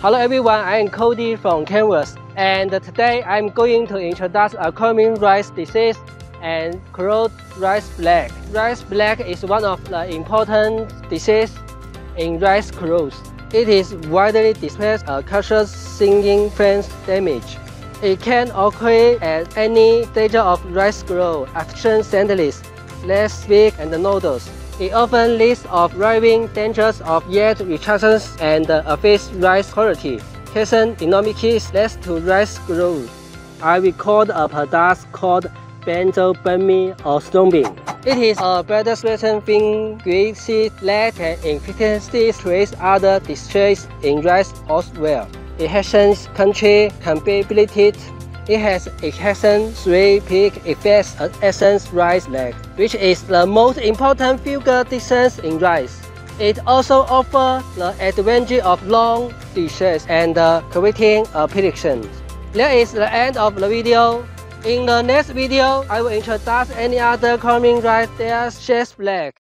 Hello everyone, I am Cody from Canvas, and today I'm going to introduce a common rice disease and called rice plague. Rice plague is one of the important diseases in rice crops. It is widely displayed as cultural singing plant damage. It can occur at any stage of rice growth, affection scentless, less big and noodles. It often leads to rising dangers of yield reduction and affects rice quality. Casein economics leads to rice growth. I record a product called benzoyl or stomping. It is a beta-stressed fungicide that can efficiently treat other diseases in rice as well. It has country compatibility. It has excellent peak effects against rice plague, which is the most important fungal disease in rice. It also offers the advantage of long disease and correcting applications. That is the end of the video. In the next video, I will introduce any other common rice disease plague.